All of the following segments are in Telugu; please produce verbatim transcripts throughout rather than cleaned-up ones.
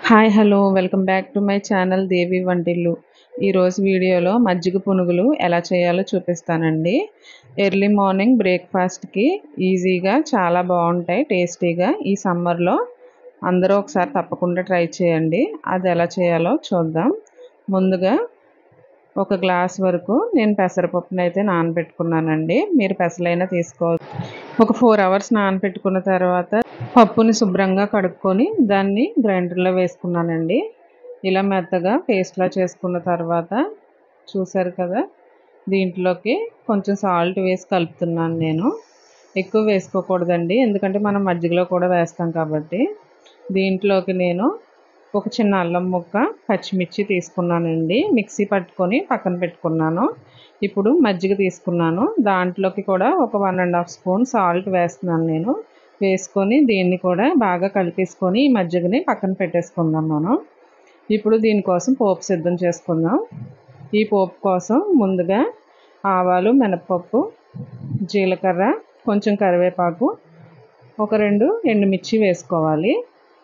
Hi hello welcome back to my channel Devi Vantillu. ఈరోజు వీడియోలో మజ్జిగ పునుగులు ఎలా చేయాలో చూపిస్తానండి. ఎర్లీ మార్నింగ్ బ్రేక్ఫాస్ట్కి ఈజీగా చాలా బాగుంటాయి, టేస్టీగా. ఈ సమ్మర్లో అందరూ ఒకసారి తప్పకుండా ట్రై చేయండి. అది ఎలా చేయాలో చూద్దాం. ముందుగా ఒక గ్లాస్ వరకు నేను పెసరపప్పును అయితే నానబెట్టుకున్నానండి. మీరు పెసలైనా తీసుకోవచ్చు. ఒక ఫోర్ అవర్స్ నానబెట్టుకున్న తర్వాత పప్పుని శుభ్రంగా కడుక్కొని దాన్ని గ్రైండర్లో వేసుకున్నానండి. ఇలా మెత్తగా పేస్ట్లా చేసుకున్న తర్వాత చూసారు కదా, దీంట్లోకి కొంచెం సాల్ట్ వేసి కలుపుతున్నాను. నేను ఎక్కువ వేసుకోకూడదండి, ఎందుకంటే మనం మజ్జిగలో కూడా వేస్తాం కాబట్టి. దీంట్లోకి నేను ఒక చిన్న అల్లం ముక్క, పచ్చిమిర్చి తీసుకున్నానండి. మిక్సీ పట్టుకొని పక్కన పెట్టుకున్నాను. ఇప్పుడు మజ్జిగ తీసుకున్నాను. దాంట్లోకి కూడా ఒక one and half spoon salt వేస్తున్నాను నేను. వేసుకొని దీన్ని కూడా బాగా కలిపేసుకొని ఈ మజ్జిగని పక్కన పెట్టేసుకుందాం మనం. ఇప్పుడు దీనికోసం పోపు సిద్ధం చేసుకుందాం. ఈ పోపు కోసం ముందుగా ఆవాలు, మినపప్పు, జీలకర్ర, కొంచెం కరివేపాకు, ఒక రెండు ఎండుమిర్చి వేసుకోవాలి.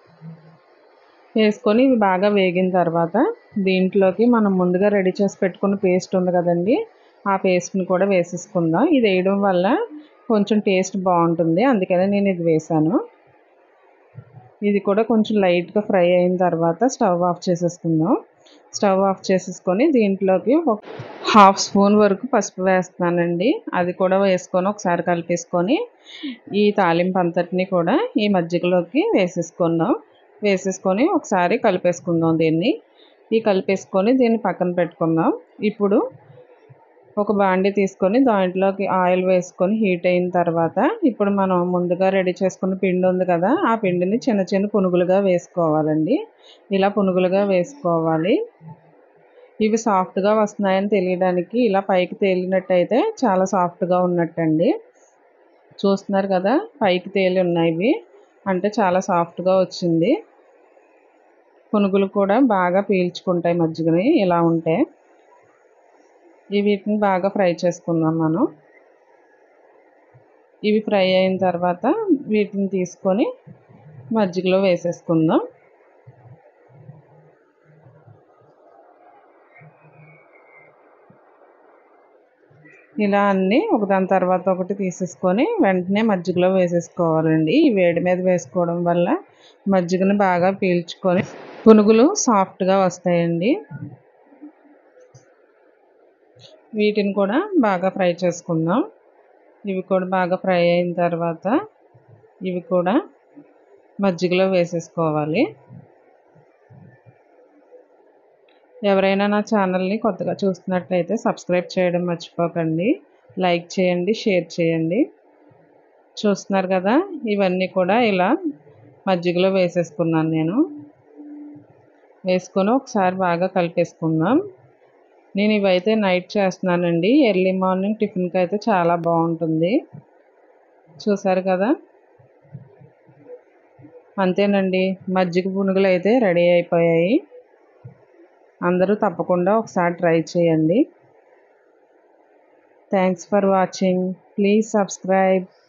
వేసుకొని ఇవి బాగా వేగిన తర్వాత దీంట్లోకి మనం ముందుగా రెడీ చేసి పెట్టుకున్న పేస్ట్ ఉంది కదండి, ఆ పేస్ట్ని కూడా వేసేసుకుందాం. ఇది వేయడం వల్ల కొంచెం టేస్ట్ బాగుంటుంది, అందుకనే నేను ఇది వేసాను. ఇది కూడా కొంచెం లైట్గా ఫ్రై అయిన తర్వాత స్టవ్ ఆఫ్ చేసేసుకుందాం. స్టవ్ ఆఫ్ చేసేసుకొని దీంట్లోకి ఒక హాఫ్ స్పూన్ వరకు పసుపు వేస్తున్నానండి. అది కూడా వేసుకొని ఒకసారి కలిపేసుకొని ఈ తాలింపు అంతటిని కూడా ఈ మజ్జిగలోకి వేసేసుకుందాం. వేసేసుకొని ఒకసారి కలిపేసుకుందాం. దీన్ని ఈ కలిపేసుకొని దీన్ని పక్కన పెట్టుకుందాం. ఇప్పుడు ఒక బాండి తీసుకొని దాంట్లోకి ఆయిల్ వేసుకొని హీట్ అయిన తర్వాత ఇప్పుడు మనం ముందుగా రెడీ చేసుకున్న పిండి ఉంది కదా, ఆ పిండిని చిన్న చిన్న పునుగులుగా వేసుకోవాలండి. ఇలా పునుగులుగా వేసుకోవాలి. ఇవి సాఫ్ట్గా వస్తున్నాయని తెలియడానికి ఇలా పైకి తేలినట్టయితే చాలా సాఫ్ట్గా ఉన్నట్టండి. చూస్తున్నారు కదా, పైకి తేలి ఉన్నాయి ఇవి, అంటే చాలా సాఫ్ట్గా వచ్చింది. పునుగులు కూడా బాగా పీల్చుకుంటాయి మజ్జిగని ఇలా ఉంటే. ఈ వీటిని బాగా ఫ్రై చేసుకుందాం మనం. ఇవి ఫ్రై అయిన తర్వాత వీటిని తీసుకొని మజ్జిగలో వేసేసుకుందాం. ఇలా అన్నీ ఒకదాని తర్వాత ఒకటి తీసేసుకొని వెంటనే మజ్జిగలో వేసేసుకోవాలండి. ఈ వేడి మీద వేసుకోవడం వల్ల మజ్జిగని బాగా పీల్చుకొని పునుగులు సాఫ్ట్గా వస్తాయండి. వీటిని కూడా బాగా ఫ్రై చేసుకుందాం. ఇవి కూడా బాగా ఫ్రై అయిన తర్వాత ఇవి కూడా మజ్జిగలో వేసేసుకోవాలి. ఎవరైనా నా ఛానల్ని కొత్తగా చూస్తున్నట్లయితే సబ్స్క్రైబ్ చేయడం మర్చిపోకండి. లైక్ చేయండి, షేర్ చేయండి. చూస్తున్నారు కదా, ఇవన్నీ కూడా ఇలా మజ్జిగలో వేసేసుకున్నాను నేను. వేసుకొని ఒకసారి బాగా కలిపేసుకుందాం. నేను ఇవైతే నైట్ చేస్తున్నానండి. ఎర్లీ మార్నింగ్ టిఫిన్కి అయితే చాలా బాగుంటుంది. చూసారు కదా, అంతేనండి, మజ్జిగ పునుగులు అయితే రెడీ అయిపోయాయి. అందరూ తప్పకుండా ఒకసారి ట్రై చేయండి. Thanks for watching. Please subscribe.